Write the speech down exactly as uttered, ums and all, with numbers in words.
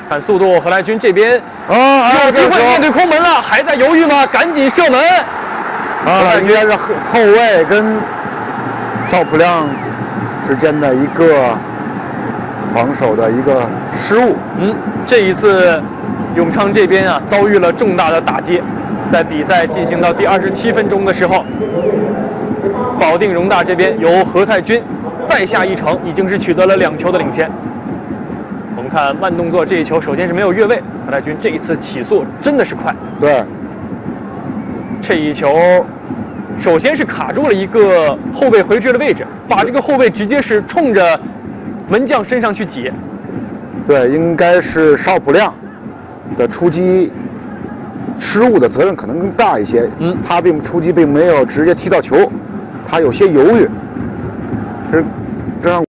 看速度，何来军这边啊， 有机会面对空门了，还在犹豫吗？赶紧射门！ 啊，应该是后后卫跟邵普亮之间的一个防守的一个失误。 嗯，这一次永昌这边啊遭遇了重大的打击，在比赛进行到第二十七分钟的时候，保定容大这边由何太军再下一城，已经是取得了两球的领先。我们看慢动作这一球，首先是没有越位，何太军这一次起速真的是快。 对， 这一球首先是卡住了一个后卫回追的位置，把这个后卫直接是冲着门将身上去挤。 对，应该是邵普亮的出击失误的责任可能更大一些。 嗯， 他并出击并没有直接踢到球，他有些犹豫。是这让